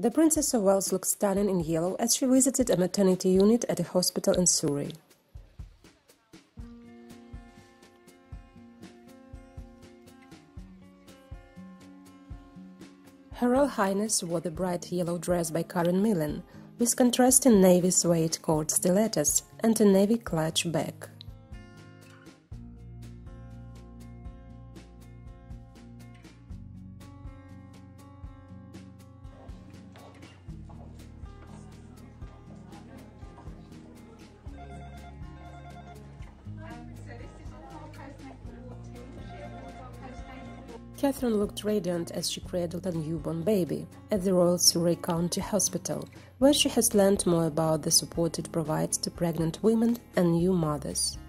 The Princess of Wales looked stunning in yellow as she visited a maternity unit at a hospital in Surrey. Her Royal Highness wore the bright yellow dress by Karen Millen, with contrasting navy suede cord stilettos and a navy clutch bag. Catherine looked radiant as she cradled a newborn baby at the Royal Surrey County Hospital, where she has learned more about the support it provides to pregnant women and new mothers.